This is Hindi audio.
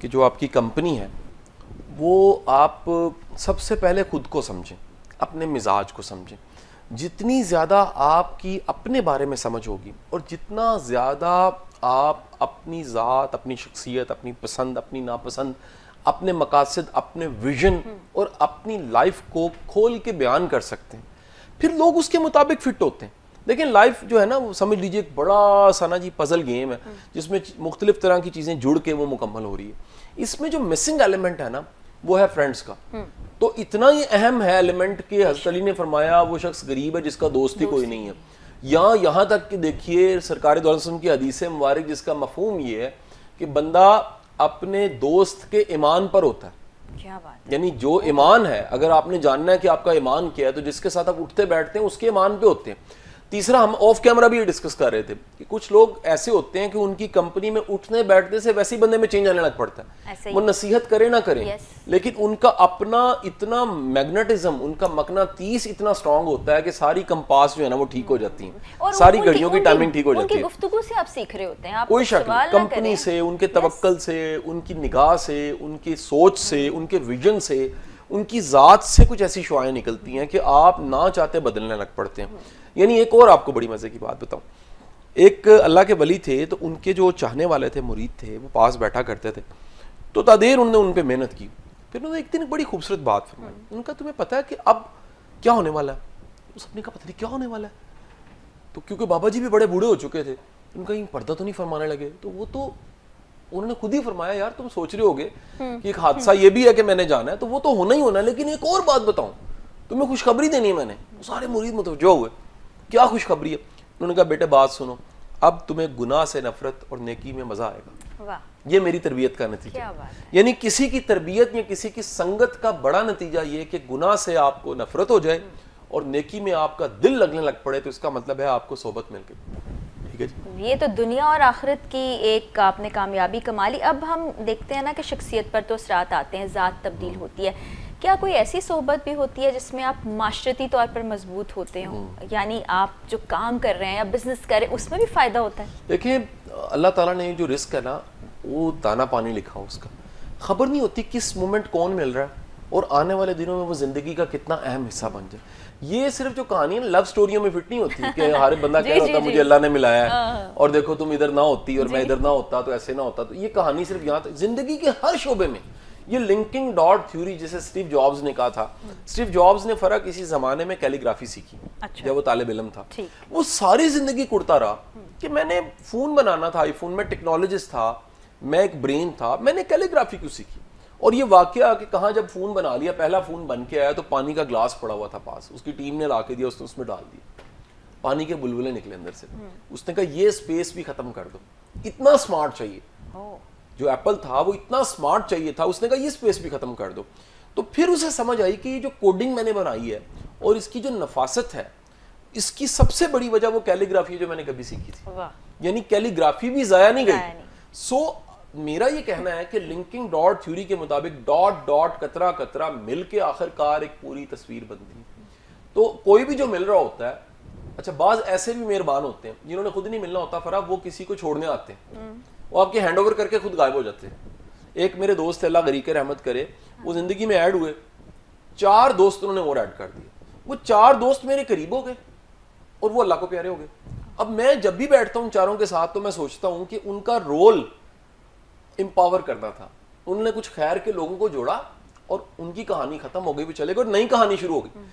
कि जो आपकी कंपनी है वो आप सबसे पहले खुद को समझें, अपने मिजाज को समझें। जितनी ज़्यादा आपकी अपने बारे में समझ होगी और जितना ज़्यादा आप अपनी ज़ात, अपनी शख्सियत, अपनी पसंद, अपनी नापसंद, अपने मकासद, अपने विजन और अपनी लाइफ को खोल के बयान कर सकते हैं, फिर लोग उसके मुताबिक फिट होते हैं। लेकिन लाइफ जो है ना, वो समझ लीजिए एक बड़ा सा ना जी पजल गेम है जिसमें मुख्तलिफ तरह की चीज़ें जुड़ के वो मुकम्मल हो रही है। इसमें जो मिसिंग एलिमेंट है ना वो है फ्रेंड्स का। तो इतना ही अहम है एलिमेंट कि हज़रत अली ने फरमाया वो शख्स गरीब है जिसका दोस्त ही कोई नहीं है। यहाँ तक कि देखिए सरकार दो अलैहि वसल्लम की हदीस मुबारक जिसका मफहूम ये है कि बंदा अपने दोस्त के ईमान पर होता है। क्या बात है। यानी जो ईमान है, अगर आपने जानना है कि आपका ईमान क्या है तो जिसके साथ आप उठते बैठते हैं उसके ईमान पे होते हैं। तीसरा, हम ऑफ कैमरा भी ये डिस्कस कर रहे थे कि कुछ लोग ऐसे होते हैं कि उनकी कंपनी में उठने बैठने से वैसे ही बंदे में चेंज आने लग पड़ता है। वो नसीहत करे ना करे, लेकिन उनका अपना इतना मैग्नेटिज्म, उनका मकनातीस इतना स्ट्रांग होता है कि सारी कंपास जो है ना वो ठीक हो जाती है, सारी घड़ियों की टाइमिंग ठीक हो जाती है। गुफ्तगू से आप सीख रहे होते हैं, कोई शक नहीं, कंपनी से, उनके तवक्कल से, उनकी निगाह से, उनकी सोच से, उनके विजन से, उनकी ज़ात से कुछ ऐसी शुआएं निकलती हैं कि आप ना चाहते बदलने लग पड़ते हैं। यानी एक और आपको बड़ी मज़े की बात बताऊं, एक अल्लाह के वली थे तो उनके जो चाहने वाले थे, मुरीद थे, वो पास बैठा करते थे तो तादेर उन्होंने उन पर मेहनत की। फिर उन्होंने एक दिन बड़ी खूबसूरत बात फरमाई। उनका तुम्हें पता है कि अब क्या होने वाला है? उस अपने का पता नहीं क्या होने वाला है। तो क्योंकि बाबा जी भी बड़े बूढ़े हो चुके थे, उनका कहीं पर्दा तो नहीं फरमाने लगे। तो वो तो उन्होंने खुद ही फरमाया, यार तुम सोच रहे होगे कि एक हादसा ये भी है कि मैंने जाना है, तो वो तो होना ही होना है, लेकिन एक और बात बताऊं, तुम्हें खुशखबरी देनी है मैंने। सारे मुरीद मुतवज्जो हुए, क्या खुशखबरी है? उन्होंने कहा बेटे बात सुनो, अब तुम्हें गुनाह से नफरत और नेकी में मजा आएगा। वाह। ये मेरी तरबियत का नतीजा। यानी किसी की तरबियत या किसी की संगत का बड़ा नतीजा ये कि गुनाह से आपको नफरत हो जाए और नेकी में आपका दिल लगने लग पड़े, तो इसका मतलब है आपको सोबत मिल गई। ये तो दुनिया और आखिरत की एक आपने कामयाबी कमा ली। अब हम देखते हैं ना कि शख्सियत पर तो असरात आते हैं, ज़ात तब्दील होती है। क्या कोई ऐसी सोहबत भी होती है जिसमें आप माशरती तौर पर मजबूत होते हो, यानी आप जो काम कर रहे हैं या बिजनेस कर रहे हैं उसमें भी फ़ायदा होता है? देखिए अल्लाह ताला ने जो रिस्क है ना वो दाना पानी लिखा हो, उसका खबर नहीं होती किस मोमेंट कौन मिल रहा है और आने वाले दिनों में वो ज़िंदगी का कितना अहम हिस्सा बन जाए। ये सिर्फ जो कहानी है लव स्टोरियों में फिट नहीं होती कि हर बंदा कह रहा होता मुझे अल्लाह ने मिलाया है और देखो तुम इधर ना होती और मैं इधर ना होता तो ऐसे ना होता। तो ये कहानी सिर्फ यहाँ तक, जिंदगी के हर शोबे में ये लिंकिंग डॉट थ्योरी जिसे स्टीव जॉब्स ने कहा था। स्टीव जॉब्स ने फर्क इसी जमाने में कैलीग्राफी सीखी। अच्छा। जब वो तालिब इल्म था, वो सारी जिंदगी कुड़ता रहा कि मैंने फोन बनाना था, आईफोन में टेक्नोलॉजिस्ट था, मैं एक ब्रेन था, मैंने कैलीग्राफी क्यों सीखी। और ये वाकया कि कहाँ जब फ़ोन बना लिया, पहला फ़ोन बन के आया तो पानी का ग्लास पड़ा हुआ था पास, उसकी टीम ने ला के दिया, उसने उसमें डाल दिया, पानी के बुलबुले निकले अंदर से। उसने कहा ये स्पेस भी ख़त्म कर दो, इतना स्मार्ट चाहिए। जो एप्पल था वो इतना स्मार्ट चाहिए था, उसने कहा ये स्पेस भी ख़त्म कर दो। तो फिर उसे समझ आई कि ये जो कोडिंग मैंने बनाई है और इसकी जो नफासत है, इसकी सबसे बड़ी वजह वो कैलीग्राफी जो मैंने कभी सीखी थी। यानी कैलीग्राफी भी ज़ाया नहीं गई। मेरा ये कहना है कि लिंकिंग डॉट थ्योरी के मुताबिक डॉट डॉट कतरा कतरा मिलके आखिरकार एक पूरी तस्वीर बनती है। तो कोई भी जो मिल रहा होता है, अच्छा बाज ऐसे भी मेहरबान होते हैं जिन्होंने खुद नहीं मिलना होता, फराब वो किसी को छोड़ने आते हैं, वो आपके हैंडओवर करके खुद गायब हो जाते हैं। एक मेरे दोस्त अल्लाह गरीक रहमत करे, वो जिंदगी में ऐड हुए, 4 दोस्त उन्होंने और ऐड कर दिए। वो 4 दोस्त मेरे करीब हो गए और वो अल्लाह को प्यारे हो गए। अब मैं जब भी बैठता हूँ चारों के साथ तो मैं सोचता हूँ कि उनका रोल एम्पावर करना था। उन्होंने कुछ खैर के लोगों को जोड़ा और उनकी कहानी खत्म हो गई, भी चले गए और नई कहानी शुरू हो गई।